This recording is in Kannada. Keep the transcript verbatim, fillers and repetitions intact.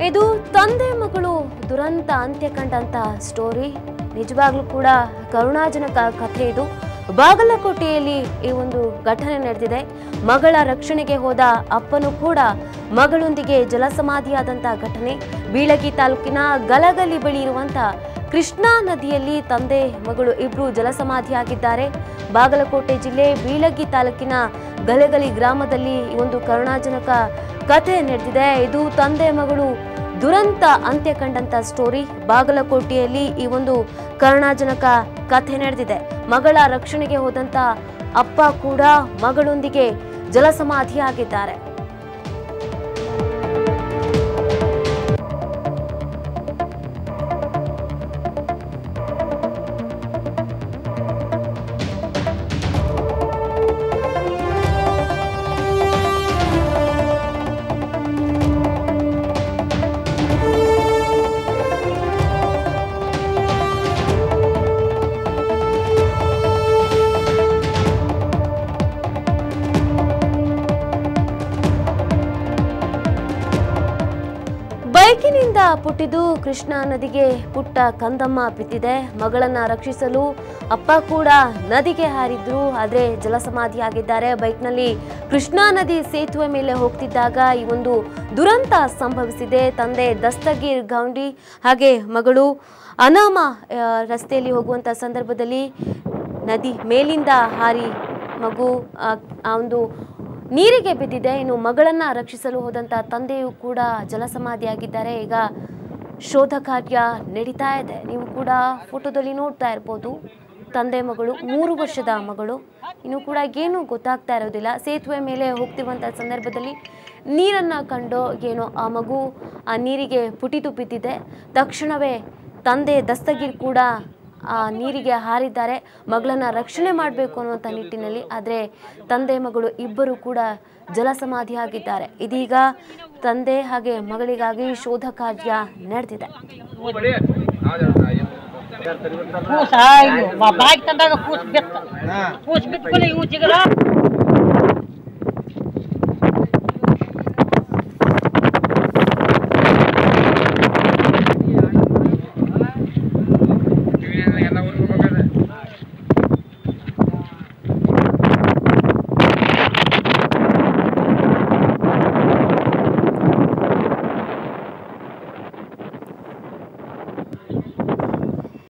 ಇದು ತಂದೆ ಮಗಳು ದುರಂತ ಅಂತ್ಯ ಕಂಡಂತ ಸ್ಟೋರಿ. ನಿಜವಾಗ್ಲೂ ಕೂಡ ಕರುಣಾಜನಕ ಕಥೆ ಇದು. ಬಾಗಲಕೋಟೆಯಲ್ಲಿ ಈ ಒಂದು ಘಟನೆ ನಡೆದಿದೆ. ಮಗಳ ರಕ್ಷಣೆಗೆ ಹೋದ ಅಪ್ಪನು ಕೂಡ ಮಗಳೊಂದಿಗೆ ಜಲಸಮಾಧಿಯಾದಂತಹ ಘಟನೆ. ಬೀಳಗಿ ತಾಲೂಕಿನ ಗಲಗಲಿ ಬಳಿ ಇರುವಂತಹ ಕೃಷ್ಣಾ ನದಿಯಲ್ಲಿ ತಂದೆ ಮಗಳು ಇಬ್ರು ಜಲಸಮಾಧಿಯಾಗಿದ್ದಾರೆ. ಬಾಗಲಕೋಟೆ ಜಿಲ್ಲೆ ಬೀಳಗಿ ತಾಲೂಕಿನ ಗಲಗಲಿ ಗ್ರಾಮದಲ್ಲಿ ಈ ಒಂದು ಕರುಣಾಜನಕ ಕಥೆ ನಡೆದಿದೆ. ಇದು ತಂದೆ ಮಗಳು ದುರಂತ ಅಂತ್ಯ ಕಂಡಂತ ಸ್ಟೋರಿ. ಬಾಗಲಕೋಟೆಯಲ್ಲಿ ಈ ಒಂದು ಕರುಣಾಜನಕ ಕಥೆ ನಡೆದಿದೆ. ಮಗಳ ರಕ್ಷಣೆಗೆ ಹೋದಂತ ಅಪ್ಪ ಕೂಡ ಮಗಳೊಂದಿಗೆ ಜಲಸಮಾಧಿಯಾಗಿದ್ದಾರೆ. ಬೈಕಿನಿಂದ ಪುಟ್ಟಿದ್ದು ಕೃಷ್ಣಾ ನದಿಗೆ ಪುಟ್ಟ ಕಂದಮ್ಮ ಬಿದ್ದಿದೆ. ಮಗಳನ್ನ ರಕ್ಷಿಸಲು ಅಪ್ಪ ಕೂಡ ನದಿಗೆ ಹಾರಿದ್ರು, ಆದ್ರೆ ಜಲಸಮಾಧಿಯಾಗಿದ್ದಾರೆ. ಬೈಕ್ನಲ್ಲಿ ಕೃಷ್ಣಾ ನದಿ ಸೇತುವೆ ಮೇಲೆ ಹೋಗ್ತಿದ್ದಾಗ ಈ ಒಂದು ದುರಂತ ಸಂಭವಿಸಿದೆ. ತಂದೆ ದಸ್ತಗೀರ್ ಗೌಂಡಿ ಹಾಗೆ ಮಗಳು ಅನಾಮ ರಸ್ತೆಯಲ್ಲಿ ಹೋಗುವಂತ ಸಂದರ್ಭದಲ್ಲಿ ನದಿ ಮೇಲಿಂದ ಹಾರಿ ಮಗು ಆ ಒಂದು ನೀರಿಗೆ ಬಿದ್ದಿದೆ. ಇನ್ನು ಮಗಳನ್ನ ರಕ್ಷಿಸಲು ಹೋದಂತ ತಂದೆಯೂ ಕೂಡ ಜಲಸಮಾಧಿಯಾಗಿದ್ದಾರೆ. ಈಗ ಶೋಧ ಕಾರ್ಯ ನಡೀತಾ ಇದೆ. ನೀವು ಕೂಡ ಫೋಟೋದಲ್ಲಿ ನೋಡ್ತಾ ಇರ್ಬೋದು. ತಂದೆ ಮಗಳು, ಮೂರು ವರ್ಷದ ಮಗಳು, ಇನ್ನು ಕೂಡ ಏನು ಗೊತ್ತಾಗ್ತಾ ಇರೋದಿಲ್ಲ. ಸೇತುವೆ ಮೇಲೆ ಹೋಗ್ತಿರುವಂಥ ಸಂದರ್ಭದಲ್ಲಿ ನೀರನ್ನು ಕಂಡು ಏನೋ ಆ ಮಗು ಆ ನೀರಿಗೆ ಪುಟಿದು ಬಿದ್ದಿದೆ. ತಕ್ಷಣವೇ ತಂದೆ ದಸ್ತಗೀರ್ ಕೂಡ ಆ ನೀರಿಗೆ ಹಾರಿದ್ದಾರೆ, ಮಗಳನ್ನ ರಕ್ಷಣೆ ಮಾಡಬೇಕು ಅನ್ನುವಂಥ ನಿಟ್ಟಿನಲ್ಲಿ. ಆದರೆ ತಂದೆ ಮಗಳು ಇಬ್ಬರು ಕೂಡ ಜಲಸಮಾಧಿಯಾಗಿದ್ದಾರೆ. ಇದೀಗ ತಂದೆ ಹಾಗೆ ಮಗಳಿಗಾಗಿ ಶೋಧ ಕಾರ್ಯ ನಡೆದಿದೆ. ಕೂಸ ಬಾಯ್ಕ್ ತಂದಾಗ ಕೂಸ್ ಬಿತ್ತ ಕೂಸ್ ಬಿಟ್ಕೊಳ್ಳಿ ಇವು ಜಿಗರ